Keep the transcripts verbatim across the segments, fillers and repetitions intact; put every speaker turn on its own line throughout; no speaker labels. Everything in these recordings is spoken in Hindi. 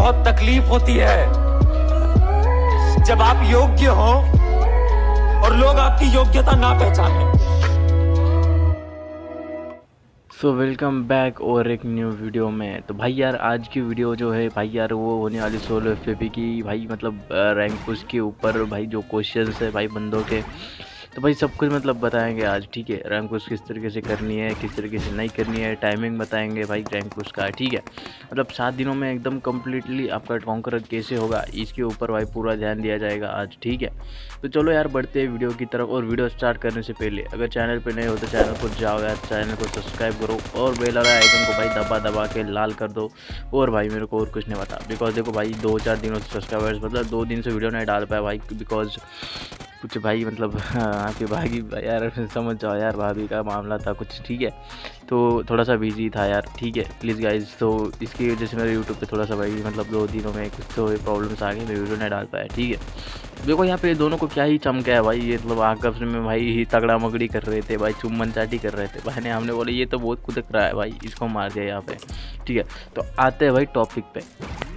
बहुत तकलीफ होती है जब आप योग्य हो और लोग आपकी योग्यता ना पहचाने।
सो वेलकम बैक और एक न्यू वीडियो में। तो भाई यार आज की वीडियो जो है भाई यार वो होने वाली सोलो एफ पी की भाई मतलब रैंक पुश के ऊपर भाई जो क्वेश्चंस है भाई बंदों के, तो भाई सब कुछ मतलब बताएंगे आज। ठीक है, रैंक पुश किस तरीके से करनी है, किस तरीके से नहीं करनी है, टाइमिंग बताएंगे भाई रैंक पुश का। ठीक है, मतलब सात दिनों में एकदम कम्प्लीटली आपका कॉन्कर कैसे होगा इसके ऊपर भाई पूरा ध्यान दिया जाएगा आज। ठीक है, तो चलो यार बढ़ते हैं वीडियो की तरफ। और वीडियो स्टार्ट करने से पहले अगर चैनल पे नए हो तो चैनल को जाओ यार, चैनल को सब्सक्राइब करो और बेल वाला आइकन को भाई दबा दबा के लाल कर दो। और भाई मेरे को और कुछ नहीं पता, बिकॉज देखो भाई दो चार दिनों से सब्सक्राइबर्स मतलब दो दिन से वीडियो नहीं डाल पाया भाई, बिकॉज कुछ भाई मतलब आपकी भागी यार समझ जाओ यार, भाभी का मामला था कुछ। ठीक है, तो थोड़ा सा बिजी था यार। ठीक है प्लीज़ गाइज, तो इसकी वजह से मेरे यूट्यूब पे थोड़ा सा भाई मतलब दो दिनों में कुछ तो प्रॉब्लम्स आ गई, मैं वीडियो नहीं डाल पाया। ठीक है, देखो यहाँ पे दोनों को क्या ही चमका है भाई, ये मतलब आपस में भाई ही तगड़ा मगड़ी कर रहे थे भाई, चुम्बन चाटी कर रहे थे भाई ने। हमने बोले ये तो बहुत कुदक रहा है भाई, इसको मार दिया यहाँ पे। ठीक है, तो आते हैं भाई टॉपिक पे।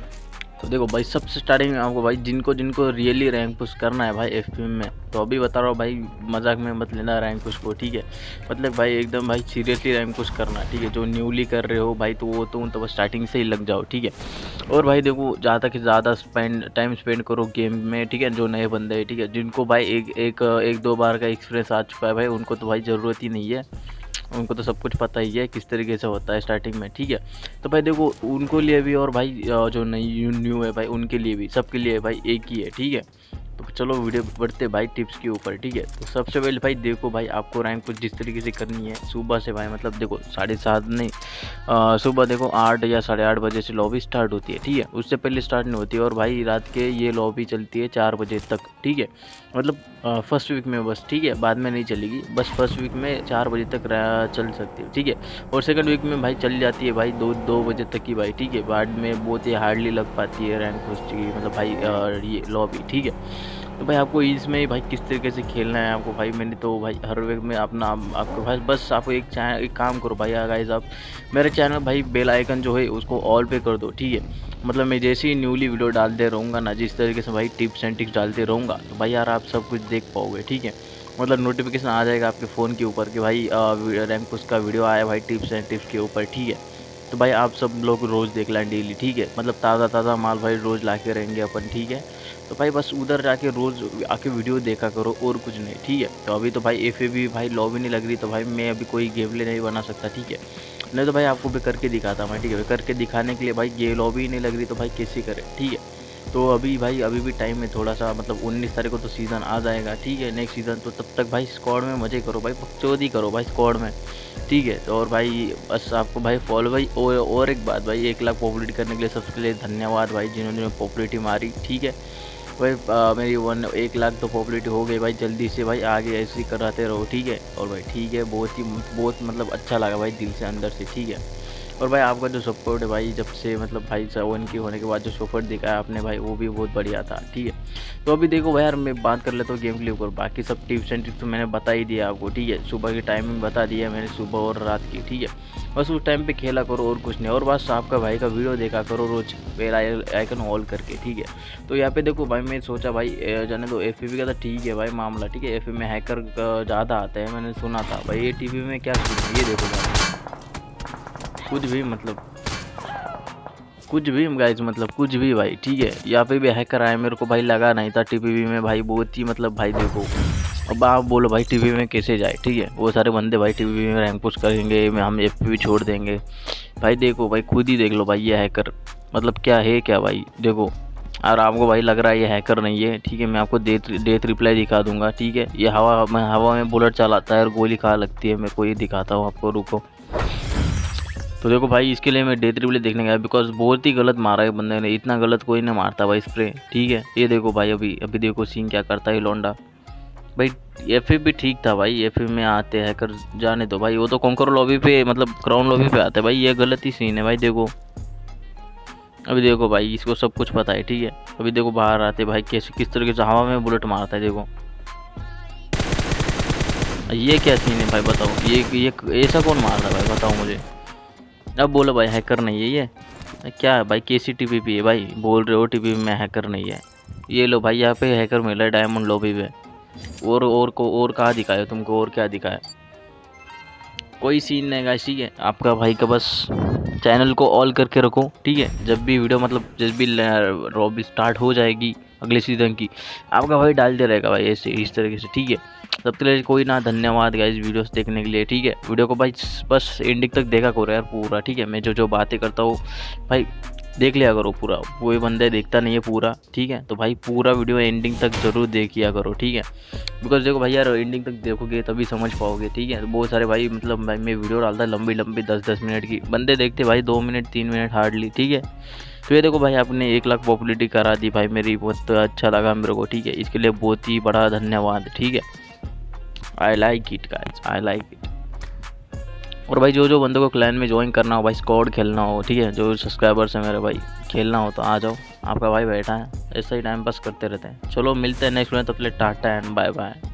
तो देखो भाई सबसे स्टार्टिंग में आपको भाई जिनको जिनको रियली रैंक पुश करना है भाई एफ पी एम में, तो अभी बता रहा हूँ भाई मजाक में मत लेना रैंक पुश को। ठीक है, मतलब भाई एकदम भाई सीरियसली रैंक पुश करना। ठीक है, जो न्यूली कर रहे हो भाई तो वो तो तो बस स्टार्टिंग से ही लग जाओ। ठीक है, और भाई देखो ज़्यादा से ज़्यादा स्पेंड टाइम स्पेंड करो गेम में। ठीक है, जो नए बंदे हैं, ठीक है, जिनको भाई एक एक एक दो बार का एक्सपीरियंस आ चुका है भाई, उनको तो भाई ज़रूरत ही नहीं है, उनको तो सब कुछ पता ही है किस तरीके से होता है स्टार्टिंग में। ठीक है, तो भाई देखो उनको लिए भी और भाई जो नई न्यू है भाई उनके लिए भी, सबके लिए भाई एक ही है। ठीक है, तो चलो वीडियो बढ़ते भाई टिप्स के ऊपर। ठीक है, तो सबसे पहले भाई देखो भाई आपको रैंक कुछ जिस तरीके से करनी है सुबह से भाई, मतलब देखो साढ़े सात नहीं आ, सुबह देखो आठ या साढ़े आठ बजे से लॉबी स्टार्ट होती है। ठीक है, उससे पहले स्टार्ट नहीं होती है, और भाई रात के ये लॉबी चलती है चार बजे तक। ठीक है, मतलब फर्स्ट वीक में बस। ठीक है, बाद में नहीं चलेगी, बस फर्स्ट वीक में चार बजे तक चल सकती है। ठीक है, और सेकंड वीक में भाई चल जाती है भाई दो दो बजे तक की भाई। ठीक है, बाद में बहुत ही हार्डली लग पाती है रैंक पुश की मतलब भाई ये लॉबी। ठीक है, तो भाई आपको इसमें भाई किस तरीके से खेलना है आपको भाई, मैंने तो भाई हर वीक में अपना आपको भाई बस आपको एक चैनल एक काम करो भाई गाइस, आप मेरे चैनल भाई बेल आइकन जो है उसको ऑल पे कर दो। ठीक है, मतलब मैं जैसे ही न्यूली वीडियो डालते रहूँगा ना, जिस तरीके से भाई टिप्स एंड ट्रिक्स डालते रहूँगा, तो भाई यार आप सब कुछ देख पाओगे। ठीक है, मतलब नोटिफिकेशन आ जाएगा आपके फ़ोन के ऊपर कि भाई रैंक पुश का वीडियो आया भाई टिप्स एंड टिप्स के ऊपर। ठीक है, तो भाई आप सब लोग रोज़ देख लें डेली। ठीक है, मतलब ताज़ा ताज़ा माल भाई रोज़ ला के रहेंगे अपन। ठीक है, तो भाई बस उधर जाके रोज़ आके वीडियो देखा करो और कुछ नहीं। ठीक है, तो अभी तो भाई एफ ए भी भाई लॉबी नहीं लग रही, तो भाई मैं अभी कोई गेम प्ले नहीं बना सकता। ठीक है, नहीं तो भाई आपको भी करके दिखाता मैं। ठीक है, करके दिखाने के लिए भाई ये लॉबी नहीं लग रही तो भाई कैसे करें। ठीक है, तो अभी भाई अभी भी टाइम में थोड़ा सा, मतलब उन्नीस तारीख को तो सीज़न आ जाएगा। ठीक है, नेक्स्ट सीज़न, तो तब तक भाई स्क्वाड में मज़े करो भाई, बकचोदी करो भाई स्क्वाड में। ठीक है, तो और भाई बस आपको भाई फॉलो भाई और, और एक बात भाई, एक लाख पॉपुलरिटी करने के लिए सबके लिए धन्यवाद भाई जिन्होंने पॉपुलरिटी मारी। ठीक है भाई, आ, मेरी वन एक लाख तो पॉपुलरिटी हो गई भाई, जल्दी से भाई आगे ऐसे ही कराते रहो। ठीक है, और भाई ठीक है, बहुत ही बहुत मतलब अच्छा लगा भाई दिल से अंदर से। ठीक है, और भाई आपका जो सपोर्ट है भाई जब से मतलब भाई सेवन की होने के बाद जो सपोर्ट दिखाया आपने भाई वो भी बहुत बढ़िया था। ठीक है, तो अभी देखो भाई यार मैं बात कर लेता हूँ गेम प्ले ऊपर, बाकी सब टिप्स एंड ट्रिक्स तो मैंने बता ही दिया आपको। ठीक है, सुबह की टाइमिंग बता दिया मैंने, सुबह और रात की। ठीक है, बस उस टाइम पे खेला करो और कुछ नहीं, और बस आपका भाई का वीडियो देखा करो रोज बेल आइकन ऑल करके। ठीक है, तो यहाँ पे देखो भाई मैं सोचा भाई जाने दो एफ का, तो ठीक है भाई मामला। ठीक है, एफ में हैकर ज़्यादा आता है मैंने सुना था भाई, ये टी वी में क्या सुना, ये देखो भाई कुछ भी मतलब कुछ भी गाइस, मतलब कुछ भी भाई। ठीक है, यहाँ पे भी हैकर आए, मेरे को भाई लगा नहीं था टीवी में भाई, बहुत ही मतलब भाई देखो अब आप बोलो भाई टीवी में कैसे जाए। ठीक है, वो सारे बंदे भाई टीवी में रैंक पुश करेंगे, मैं हम एफ भी छोड़ देंगे भाई। देखो भाई खुद ही देख लो भाई, ये हैकर मतलब क्या है क्या भाई देखो, और आपको भाई लग रहा है ये हैकर नहीं है। ठीक है, मैं आपको डेथ डेथ रिप्लाई दिखा दूंगा। ठीक है, ये हवा में हवा में बुलेट चलाता है और गोली खा लगती है, मैं को ये दिखाता हूँ आपको, रुको। तो देखो भाई इसके लिए मैं डेथ रिप्ले देखने गया, बिकॉज बहुत ही गलत मारा है बंदे ने, इतना गलत कोई नहीं मारता भाई स्प्रे। ठीक है, ये देखो भाई अभी अभी देखो सीन क्या करता है लौंडा भाई। एफ भी ठीक था भाई, एफ में आते हैं कर जाने दो भाई, वो तो कॉन्कर लॉबी पे मतलब क्राउन लॉबी पे आते हैं भाई, ये गलत ही सीन है भाई। देखो अभी देखो भाई इसको सब कुछ पता है। ठीक है, अभी देखो बाहर आते भाई कैसे किस तरीके से हवा में बुलेट मारता है, देखो ये क्या सीन है भाई बताओ, ये ये ऐसा कौन मार रहा है भाई बताओ मुझे। अब बोलो भाई हैकर नहीं है ये, क्या है भाई, कैसी टीपीपी है भाई? बोल रहे हो टीपीपी में हैकर नहीं है। ये लो भाई, यहाँ पे हैकर मिला है डायमंड लॉबी पे। और और को और कहाँ दिखाया तुमको, और क्या दिखाया? कोई सीन नहीं गाइस, ठीक है। आपका भाई का बस चैनल को ऑल करके रखो, ठीक है। जब भी वीडियो मतलब जब भी लॉबी स्टार्ट हो जाएगी अगले सीज़न की, आपका भाई डालते रहेगा भाई ऐसे इस तरीके से, ठीक है। सबके लिए कोई ना धन्यवाद गाइस वीडियोस देखने के लिए, ठीक है। वीडियो को भाई बस एंडिंग तक देखा करो यार पूरा, ठीक है। मैं जो जो बातें करता हूँ भाई देख लिया करो पूरा, कोई बंदे देखता नहीं है पूरा, ठीक है। तो भाई पूरा वीडियो एंडिंग तक ज़रूर देखिया करो, ठीक है। बिकॉज देखो भाई यार, एंडिंग तक देखोगे तभी समझ पाओगे, ठीक है। तो बहुत सारे भाई मतलब भाई मैं वीडियो डालता लंबी लंबी दस दस मिनट की, बंदे देखते भाई दो मिनट तीन मिनट हार्डली, ठीक है। तो ये देखो भाई आपने एक लाख पॉपुलरिटी करा दी भाई मेरी, बहुत अच्छा लगा मेरे को, ठीक है। इसके लिए बहुत ही बड़ा धन्यवाद, ठीक है। I like it guys, I like it. और भाई जो जो बंदों को क्लैन में ज्वाइन करना हो भाई, स्क्वाड खेलना हो, ठीक है, जो सब्सक्राइबर्स हैं मेरे भाई, खेलना हो तो आ जाओ। आपका भाई बैठा है, ऐसा ही टाइम पास करते रहते हैं। चलो मिलते हैं नेक्स्ट में, तब तक टाटा एंड बाय बाय।